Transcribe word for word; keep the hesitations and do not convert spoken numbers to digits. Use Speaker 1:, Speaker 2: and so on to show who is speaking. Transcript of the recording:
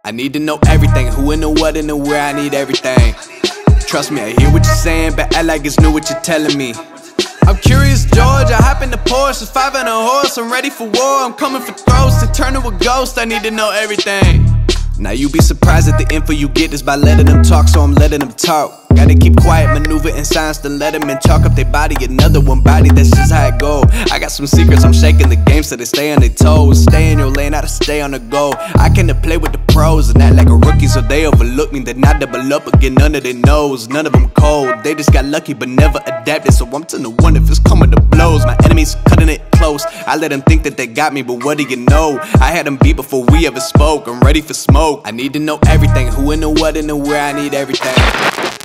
Speaker 1: I need to know everything, who and the what and the where, I need everything. Trust me, I hear what you're saying, but act like it's new what you're telling me. I'm curious, George, I hop in the Porsche, it's five and a horse, I'm ready for war, I'm coming for throats, to turn to a ghost, I need to know everything. Now you be surprised at the info you get is by letting them talk, so I'm letting them talk. Gotta keep quiet, maneuver in silence to let them in, talk up their body, another one body, that's just how it go. I got some secrets, I'm shaking the game so they stay on their toes. Stay in your lane, I to stay on the go. I can play with the pros and act like a rookie so they overlook me. Then I double up again, none of their knows, none of them cold. They just got lucky but never adapted, so I'm to the one if it's coming to blows. My enemies cutting it close, I let them think that they got me, but what do you know? I had them beat before we ever spoke, I'm ready for smoke. I need to know everything, who and the what and the where, I need everything.